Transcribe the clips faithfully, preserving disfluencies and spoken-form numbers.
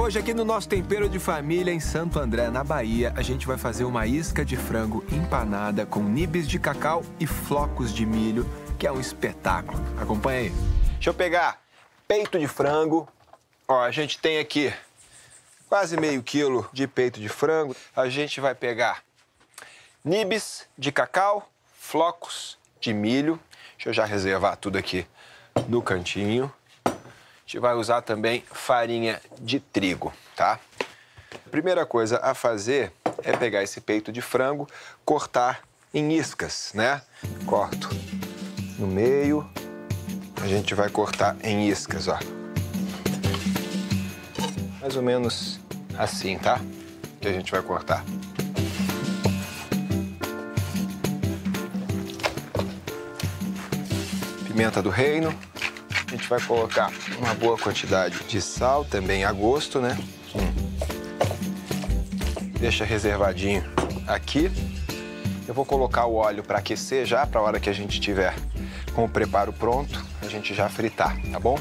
Hoje aqui no nosso Tempero de Família em Santo André, na Bahia, a gente vai fazer uma isca de frango empanada com nibs de cacau e flocos de milho, que é um espetáculo. Acompanha aí. Deixa eu pegar peito de frango. Ó, a gente tem aqui quase meio quilo de peito de frango. A gente vai pegar nibs de cacau, flocos de milho. Deixa eu já reservar tudo aqui no cantinho. A gente vai usar também farinha de trigo, tá? A primeira coisa a fazer é pegar esse peito de frango, cortar em iscas, né? Corto no meio, a gente vai cortar em iscas, ó. Mais ou menos assim, tá? Que a gente vai cortar. Pimenta do reino. A gente vai colocar uma boa quantidade de sal, também a gosto, né? Hum. Deixa reservadinho aqui. Eu vou colocar o óleo para aquecer já, para a hora que a gente tiver com o preparo pronto, a gente já fritar, tá bom?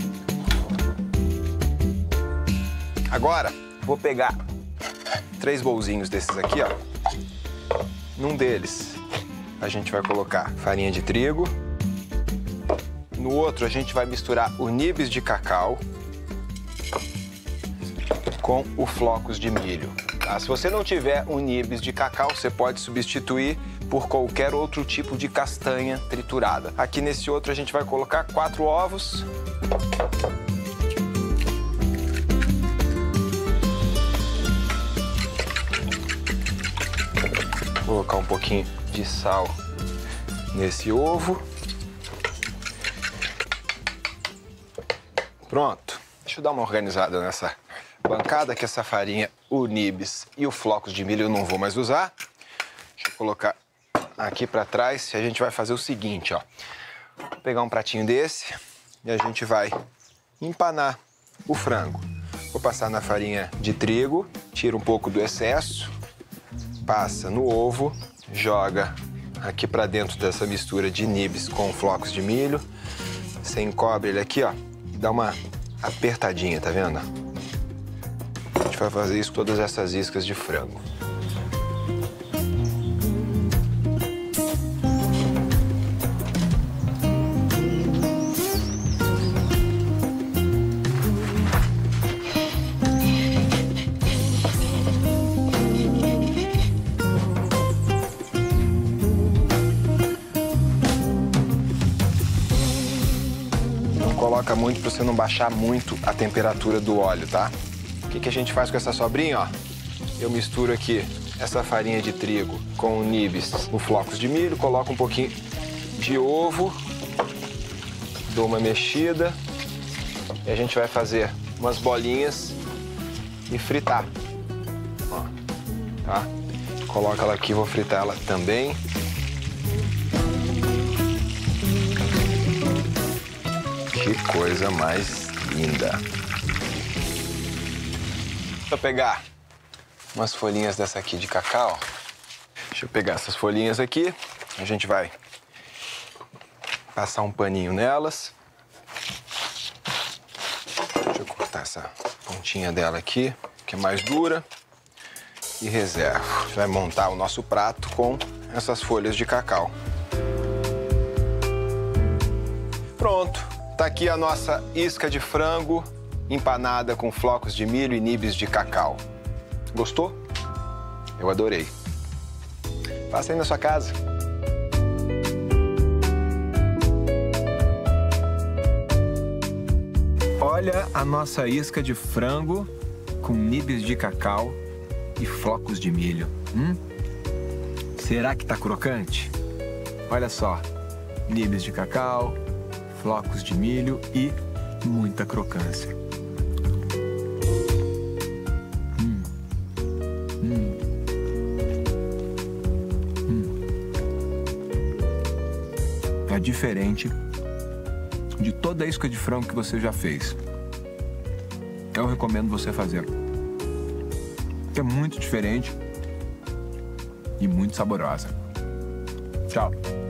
Agora, vou pegar três bolzinhos desses aqui, ó. Num deles, a gente vai colocar farinha de trigo. No outro, a gente vai misturar o nibs de cacau com o flocos de milho. Tá? Se você não tiver o nibs de cacau, você pode substituir por qualquer outro tipo de castanha triturada. Aqui nesse outro, a gente vai colocar quatro ovos. Vou colocar um pouquinho de sal nesse ovo. Pronto. Deixa eu dar uma organizada nessa bancada, que essa farinha, o nibs e o flocos de milho eu não vou mais usar. Deixa eu colocar aqui para trás. E a gente vai fazer o seguinte, ó. Vou pegar um pratinho desse e a gente vai empanar o frango. Vou passar na farinha de trigo, tira um pouco do excesso, passa no ovo, joga aqui para dentro dessa mistura de nibs com flocos de milho. Você encobre ele aqui, ó. Dá uma apertadinha, tá vendo? A gente vai fazer isso com todas essas iscas de frango. Coloca muito para você não baixar muito a temperatura do óleo, tá? O que, que a gente faz com essa sobrinha, ó? Eu misturo aqui essa farinha de trigo com o nibs, o flocos de milho, coloco um pouquinho de ovo, dou uma mexida e a gente vai fazer umas bolinhas e fritar. Ó, tá? Coloca ela aqui, vou fritar ela também. Que coisa mais linda. Deixa eu pegar umas folhinhas dessa aqui de cacau. Deixa eu pegar essas folhinhas aqui. A gente vai passar um paninho nelas. Deixa eu cortar essa pontinha dela aqui, que é mais dura. E reservo. A gente vai montar o nosso prato com essas folhas de cacau. Pronto. Tá aqui a nossa isca de frango empanada com flocos de milho e nibs de cacau. Gostou? Eu adorei. Faça aí na sua casa. Olha a nossa isca de frango com nibs de cacau e flocos de milho. Hum? Será que tá crocante? Olha só, nibs de cacau, flocos de milho e muita crocância. Hum. Hum. Hum. É diferente de toda a isca de frango que você já fez. Eu recomendo você fazer. É muito diferente e muito saborosa. Tchau!